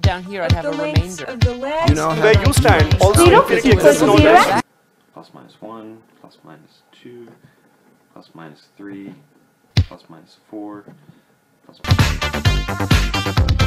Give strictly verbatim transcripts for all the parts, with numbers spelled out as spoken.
down here, I'd have a remainder. You know where you stand. Also, infinity exists in all that. Plus minus one, plus minus two, plus minus three, plus minus four, plus minus...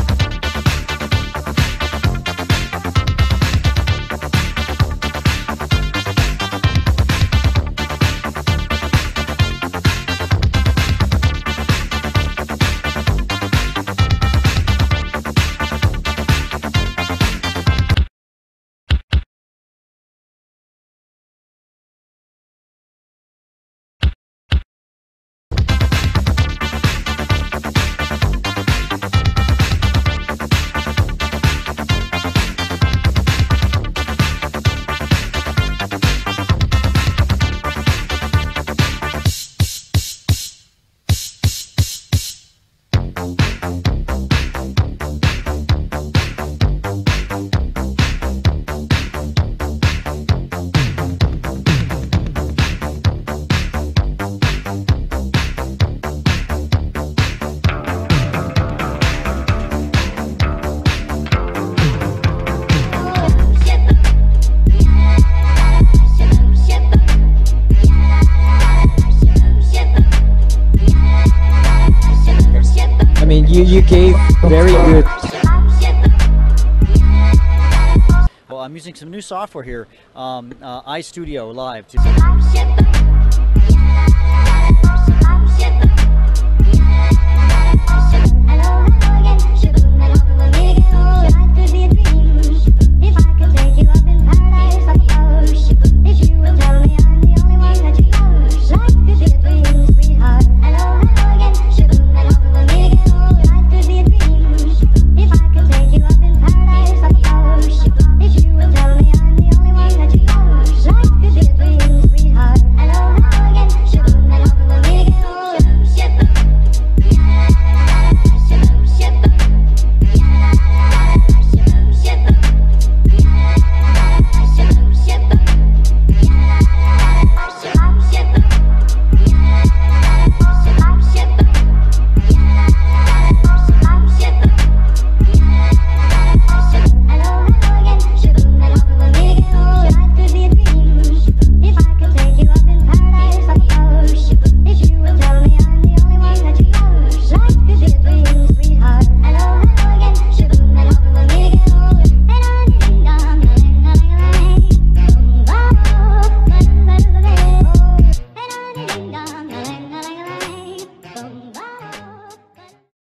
I mean, you, you gave very good. Well, I'm using some new software here, um, uh, iStudio Live.